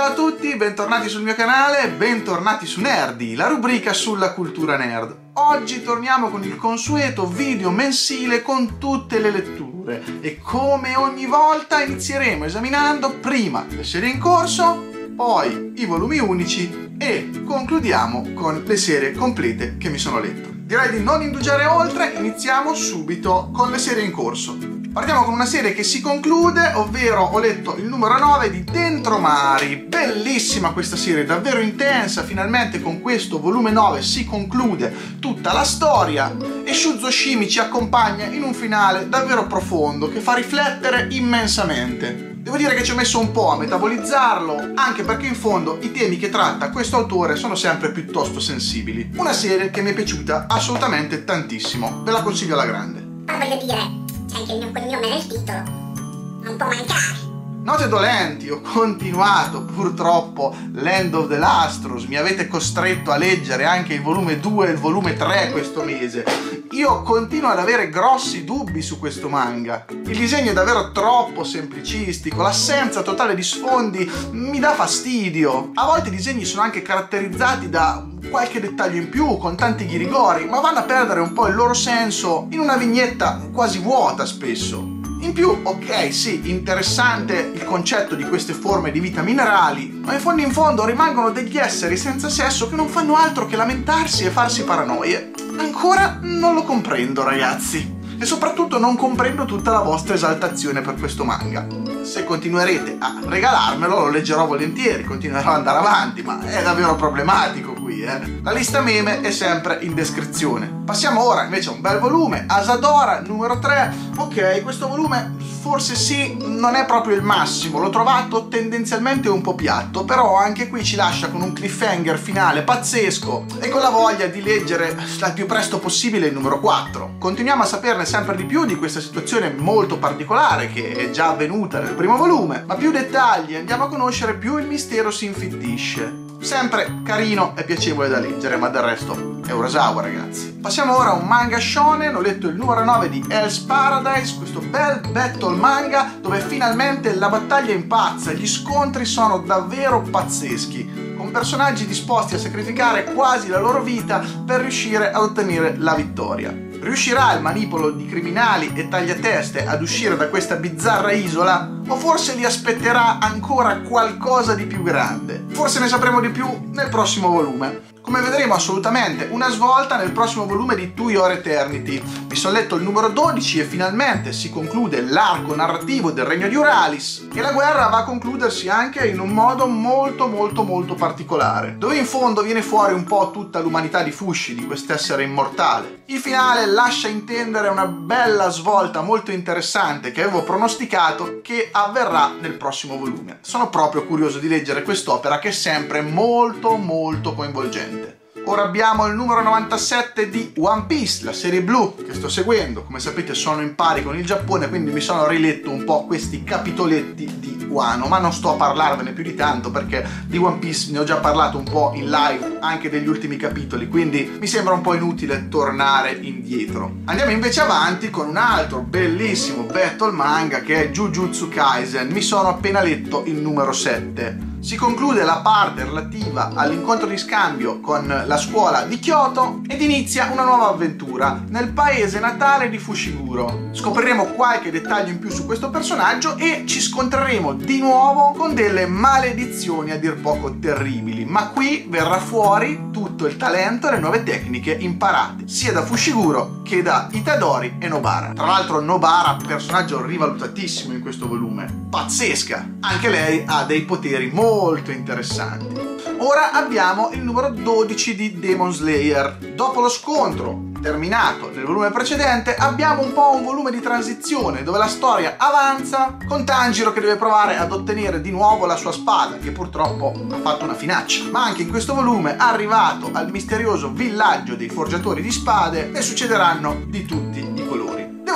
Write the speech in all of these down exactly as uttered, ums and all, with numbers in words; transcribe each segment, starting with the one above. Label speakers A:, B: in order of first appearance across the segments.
A: Ciao a tutti, bentornati sul mio canale, bentornati su Nerdy, la rubrica sulla cultura nerd. Oggi torniamo con il consueto video mensile con tutte le letture e come ogni volta inizieremo esaminando prima le serie in corso, poi i volumi unici e concludiamo con le serie complete che mi sono letto. Direi di non indugiare oltre, iniziamo subito con le serie in corso. Partiamo con una serie che si conclude, ovvero ho letto il numero nove di Dentro Mari. Bellissima questa serie, davvero intensa, finalmente con questo volume nove si conclude tutta la storia e Shuzo Shimi ci accompagna in un finale davvero profondo che fa riflettere immensamente. Devo dire che ci ho messo un po' a metabolizzarlo, anche perché in fondo i temi che tratta questo autore sono sempre piuttosto sensibili. Una serie che mi è piaciuta assolutamente tantissimo, ve la consiglio alla grande.
B: Ah, voglio dire, c'è anche il mio cognome nel titolo, non può mancare.
A: Note dolenti, ho continuato purtroppo Land of the Lastros, mi avete costretto a leggere anche il volume due e il volume tre questo mese. Io continuo ad avere grossi dubbi su questo manga. Il disegno è davvero troppo semplicistico, l'assenza totale di sfondi mi dà fastidio. A volte i disegni sono anche caratterizzati da qualche dettaglio in più, con tanti ghirigori, ma vanno a perdere un po' il loro senso in una vignetta quasi vuota spesso. In più, ok, sì, interessante il concetto di queste forme di vita minerali, ma in fondo in fondo rimangono degli esseri senza sesso che non fanno altro che lamentarsi e farsi paranoie. Ancora non lo comprendo, ragazzi. E soprattutto non comprendo tutta la vostra esaltazione per questo manga. Se continuerete a regalarmelo lo leggerò volentieri, continuerò ad andare avanti, ma è davvero problematico qui, eh. La lista meme è sempre in descrizione. Passiamo ora invece a un bel volume, Asadora, numero tre. Ok, questo volume forse sì, non è proprio il massimo, l'ho trovato tendenzialmente un po' piatto, però anche qui ci lascia con un cliffhanger finale pazzesco e con la voglia di leggere al più presto possibile il numero quattro. Continuiamo a saperne sempre di più di questa situazione molto particolare che è già avvenuta nel primo volume, ma più dettagli, andiamo a conoscere, più il mistero si infittisce. Sempre carino e piacevole da leggere, ma del resto è Urasawa, ragazzi. Passiamo ora a un manga shonen, ho letto il numero nove di Hell's Paradise, questo bel battle manga dove finalmente la battaglia impazza, gli scontri sono davvero pazzeschi, con personaggi disposti a sacrificare quasi la loro vita per riuscire ad ottenere la vittoria. Riuscirà il manipolo di criminali e tagliateste ad uscire da questa bizzarra isola? O forse li aspetterà ancora qualcosa di più grande? Forse ne sapremo di più nel prossimo volume. Come vedremo assolutamente una svolta nel prossimo volume di To Your Eternity. Mi sono letto il numero dodici e finalmente si conclude l'arco narrativo del regno di Uralis e la guerra va a concludersi anche in un modo molto molto molto particolare, dove in fondo viene fuori un po' tutta l'umanità di Fushi, di quest'essere immortale. Il finale lascia intendere una bella svolta molto interessante che avevo pronosticato che avverrà nel prossimo volume. Sono proprio curioso di leggere quest'opera che è sempre molto molto coinvolgente. Ora abbiamo il numero novantasette di One Piece, la serie blu che sto seguendo. Come sapete sono in pari con il Giappone, quindi mi sono riletto un po' questi capitoletti di Wano, ma non sto a parlarvene più di tanto perché di One Piece ne ho già parlato un po' in live anche degli ultimi capitoli, quindi mi sembra un po' inutile tornare indietro. Andiamo invece avanti con un altro bellissimo battle manga che è Jujutsu Kaisen. Mi sono appena letto il numero sette. Si conclude la parte relativa all'incontro di scambio con la scuola di Kyoto ed inizia una nuova avventura nel paese natale di Fushiguro. Scopriremo qualche dettaglio in più su questo personaggio e ci scontreremo di nuovo con delle maledizioni a dir poco terribili, ma qui verrà fuori tutto il talento e le nuove tecniche imparate sia da Fushiguro che da Itadori e Nobara. Tra l'altro Nobara, personaggio rivalutatissimo in questo volume, pazzesca, anche lei ha dei poteri molto molto interessanti. Ora abbiamo il numero dodici di Demon Slayer. Dopo lo scontro terminato nel volume precedente abbiamo un po' un volume di transizione dove la storia avanza con Tanjiro che deve provare ad ottenere di nuovo la sua spada che purtroppo ha fatto una finaccia. Ma anche in questo volume, arrivato al misterioso villaggio dei forgiatori di spade, ne succederanno di tutti i colori. Devo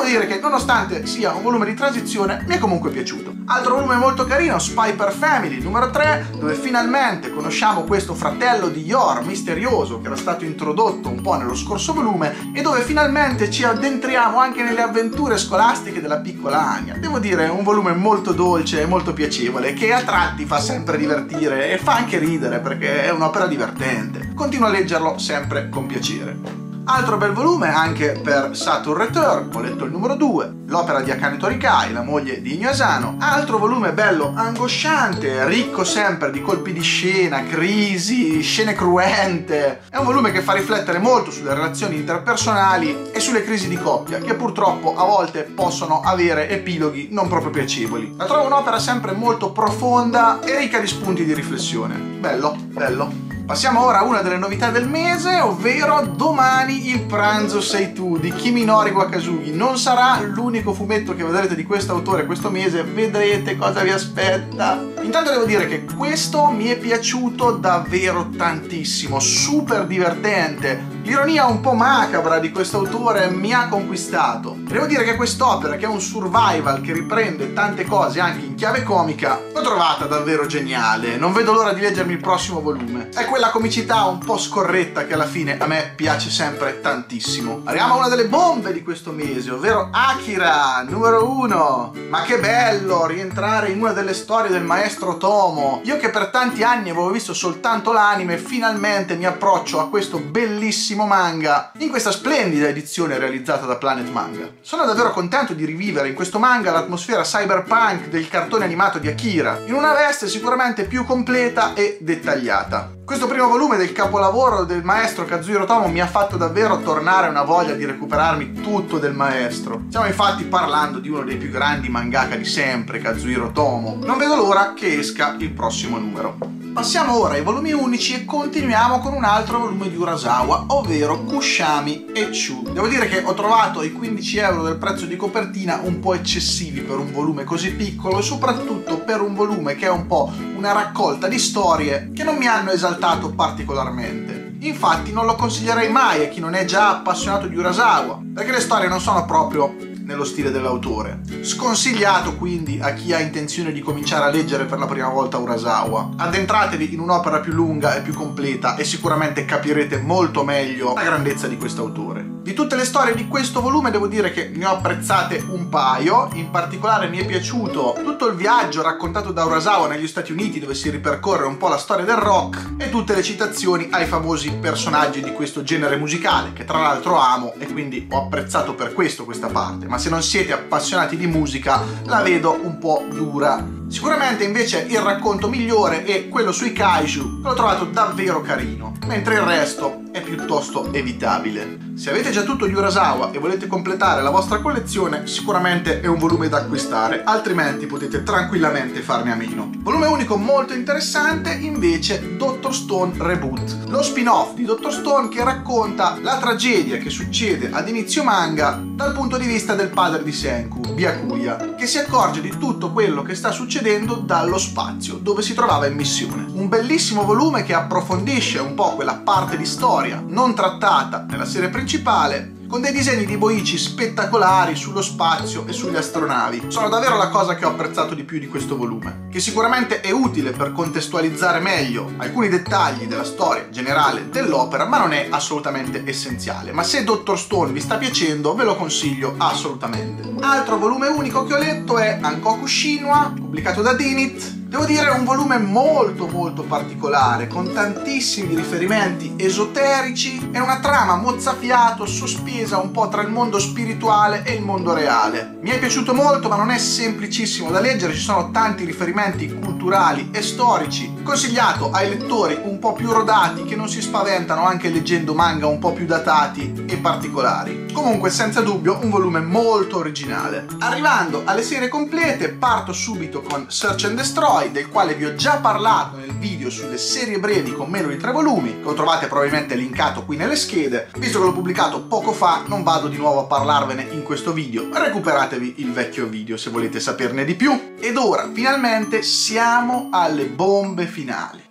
A: dire che nonostante sia un volume di transizione mi è comunque piaciuto. Altro volume molto carino, Spy per Family numero tre, dove finalmente conosciamo questo fratello di Yor misterioso che era stato introdotto un po' nello scorso volume e dove finalmente ci addentriamo anche nelle avventure scolastiche della piccola Anya. Devo dire, è un volume molto dolce e molto piacevole che a tratti fa sempre divertire e fa anche ridere perché è un'opera divertente. Continuo a leggerlo sempre con piacere. Altro bel volume anche per Saturn Return, ho letto il numero due, l'opera di Akane Torikai, la moglie di Inyo Asano. Altro volume bello angosciante, ricco sempre di colpi di scena, crisi, scene cruente. È un volume che fa riflettere molto sulle relazioni interpersonali e sulle crisi di coppia, che purtroppo a volte possono avere epiloghi non proprio piacevoli. La trovo un'opera sempre molto profonda e ricca di spunti di riflessione. Bello, bello. Passiamo ora a una delle novità del mese, ovvero domani il pranzo sei tu di Kiminori Wakasugi. Non sarà l'unico fumetto che vedrete di questo autore questo mese, vedrete cosa vi aspetta. Intanto devo dire che questo mi è piaciuto davvero tantissimo, super divertente. L'ironia un po' macabra di questo autore mi ha conquistato. Devo dire che quest'opera, che è un survival che riprende tante cose anche in chiave comica, l'ho trovata davvero geniale. Non vedo l'ora di leggermi il prossimo volume. È quella comicità un po' scorretta che alla fine a me piace sempre tantissimo. Arriviamo a una delle bombe di questo mese, ovvero Akira, numero uno. Ma che bello rientrare in una delle storie del maestro Otomo. Io che per tanti anni avevo visto soltanto l'anime, finalmente mi approccio a questo bellissimo manga in questa splendida edizione realizzata da Planet Manga. Sono davvero contento di rivivere in questo manga l'atmosfera cyberpunk del cartone animato di Akira, in una veste sicuramente più completa e dettagliata. Questo primo volume del capolavoro del maestro Kazuhiro Otomo mi ha fatto davvero tornare una voglia di recuperarmi tutto del maestro. Stiamo infatti parlando di uno dei più grandi mangaka di sempre, Kazuhiro Otomo. Non vedo l'ora che esca il prossimo numero. Passiamo ora ai volumi unici e continuiamo con un altro volume di Urasawa, ovvero Kushami e Chu. Devo dire che ho trovato i quindici euro del prezzo di copertina un po' eccessivi per un volume così piccolo e soprattutto per un volume che è un po' una raccolta di storie che non mi hanno esaltato particolarmente. Infatti non lo consiglierei mai a chi non è già appassionato di Urasawa, perché le storie non sono proprio nello stile dell'autore. Sconsigliato quindi a chi ha intenzione di cominciare a leggere per la prima volta Urasawa. Addentratevi in un'opera più lunga e più completa e sicuramente capirete molto meglio la grandezza di questo autore. Di tutte le storie di questo volume devo dire che ne ho apprezzate un paio. In particolare mi è piaciuto tutto il viaggio raccontato da Urasawa negli Stati Uniti, dove si ripercorre un po' la storia del rock, e tutte le citazioni ai famosi personaggi di questo genere musicale, che tra l'altro amo e quindi ho apprezzato per questo questa parte. Ma se non siete appassionati di musica la vedo un po' dura. Sicuramente invece il racconto migliore è quello sui kaiju, che l'ho trovato davvero carino, mentre il resto è piuttosto evitabile. Se avete già tutto di Urasawa e volete completare la vostra collezione, sicuramente è un volume da acquistare, altrimenti potete tranquillamente farne a meno. Volume unico molto interessante invece Doctor Stone Reboot, lo spin-off di Doctor Stone che racconta la tragedia che succede ad inizio manga dal punto di vista del padre di Senku, Byakuya, che si accorge di tutto quello che sta succedendo dallo spazio, dove si trovava in missione. Un bellissimo volume che approfondisce un po' quella parte di storia non trattata nella serie principale, con dei disegni di Boichi spettacolari sullo spazio e sulle astronavi. Sono davvero la cosa che ho apprezzato di più di questo volume, che sicuramente è utile per contestualizzare meglio alcuni dettagli della storia generale dell'opera, ma non è assolutamente essenziale. Ma se Doctor Stone vi sta piacendo, ve lo consiglio assolutamente. Altro volume unico che ho letto è Ankoku Shinwa, pubblicato da Dinit. Devo dire è un volume molto molto particolare, con tantissimi riferimenti esoterici e una trama mozzafiato sospesa un po' tra il mondo spirituale e il mondo reale. Mi è piaciuto molto, ma non è semplicissimo da leggere, ci sono tanti riferimenti culturali e storici. Consigliato ai lettori un po' più rodati che non si spaventano anche leggendo manga un po' più datati e particolari. Comunque senza dubbio un volume molto originale. Arrivando alle serie complete, parto subito con Search and Destroy, del quale vi ho già parlato nel video sulle serie brevi con meno di tre volumi, che lo trovate probabilmente linkato qui nelle schede. Visto che l'ho pubblicato poco fa, non vado di nuovo a parlarvene in questo video, recuperatevi il vecchio video se volete saperne di più. Ed ora finalmente siamo alle bombe finali.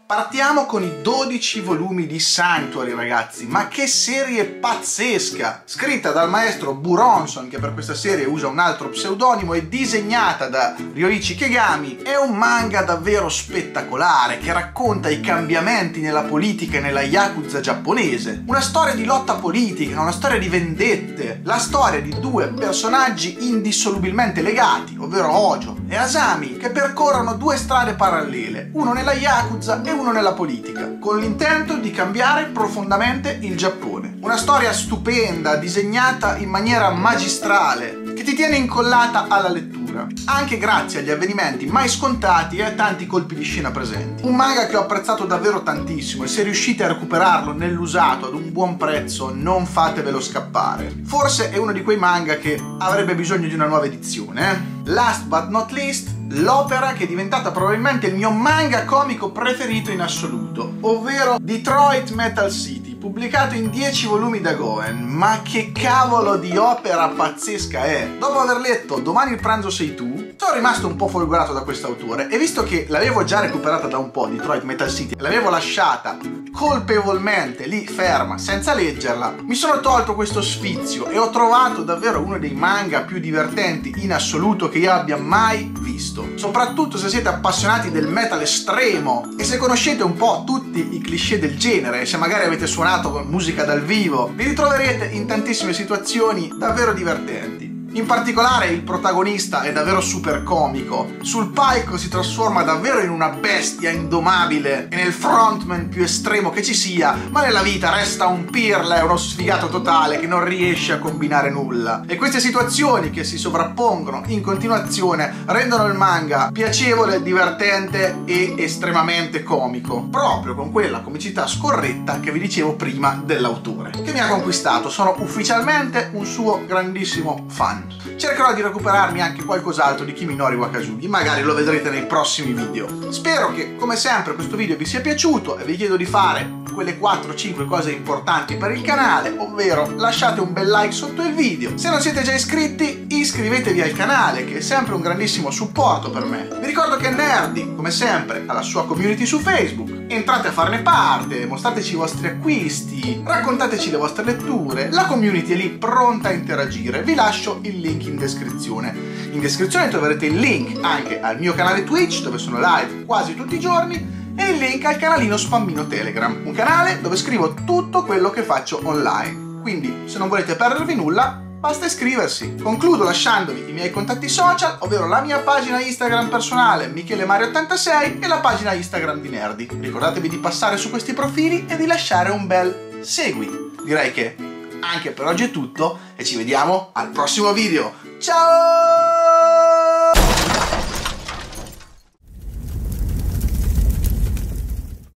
A: Partiamo con i dodici volumi di Sanctuary, ragazzi, ma che serie pazzesca! Scritta dal maestro Buronson, che per questa serie usa un altro pseudonimo, e disegnata da Ryoichi Kegami, è un manga davvero spettacolare che racconta i cambiamenti nella politica e nella Yakuza giapponese. Una storia di lotta politica, una storia di vendette, la storia di due personaggi indissolubilmente legati, ovvero Hojo e Asami, che percorrono due strade parallele, uno nella Yakuza e uno nella politica, con l'intento di cambiare profondamente il Giappone. Una storia stupenda, disegnata in maniera magistrale, che ti tiene incollata alla lettura, anche grazie agli avvenimenti mai scontati e a tanti colpi di scena presenti. Un manga che ho apprezzato davvero tantissimo, e se riuscite a recuperarlo nell'usato ad un buon prezzo non fatevelo scappare. Forse è uno di quei manga che avrebbe bisogno di una nuova edizione. Eh? Last but not least, l'opera che è diventata probabilmente il mio manga comico preferito in assoluto, ovvero Detroit Metal City, pubblicato in dieci volumi da Goen. Ma che cavolo di opera pazzesca è! Dopo aver letto Domani il pranzo sei tu, sono rimasto un po' folgorato da quest'autore, e visto che l'avevo già recuperata da un po', Detroit Metal City, l'avevo lasciata colpevolmente lì ferma senza leggerla, mi sono tolto questo sfizio e ho trovato davvero uno dei manga più divertenti in assoluto che io abbia mai visto. Soprattutto se siete appassionati del metal estremo e se conoscete un po' tutti i cliché del genere, e se magari avete suonato con musica dal vivo, vi ritroverete in tantissime situazioni davvero divertenti. In particolare il protagonista è davvero super comico, sul palco si trasforma davvero in una bestia indomabile e nel frontman più estremo che ci sia, ma nella vita resta un pirla e uno sfigato totale che non riesce a combinare nulla. E queste situazioni che si sovrappongono in continuazione rendono il manga piacevole, divertente e estremamente comico, proprio con quella comicità scorretta che vi dicevo prima dell'autore, che mi ha conquistato. Sono ufficialmente un suo grandissimo fan. Cercherò di recuperarmi anche qualcos'altro di Kiminori Wakasugi, magari lo vedrete nei prossimi video. Spero che, come sempre, questo video vi sia piaciuto e vi chiedo di fare quelle quattro cinque cose importanti per il canale, ovvero lasciate un bel like sotto il video. Se non siete già iscritti, iscrivetevi al canale, che è sempre un grandissimo supporto per me. Vi ricordo che Nerdy, come sempre, ha la sua community su Facebook. Entrate a farne parte, mostrateci i vostri acquisti, raccontateci le vostre letture, la community è lì pronta a interagire. Vi lascio il link in descrizione. In descrizione troverete il link anche al mio canale Twitch, dove sono live quasi tutti i giorni, e il link al canalino Spammino Telegram, un canale dove scrivo tutto quello che faccio online. Quindi, se non volete perdervi nulla, basta iscriversi. Concludo lasciandovi i miei contatti social, ovvero la mia pagina Instagram personale Michele Mario ottantasei e la pagina Instagram di Nerdy. Ricordatevi di passare su questi profili e di lasciare un bel segui. Direi che anche per oggi è tutto e ci vediamo al prossimo video. Ciao!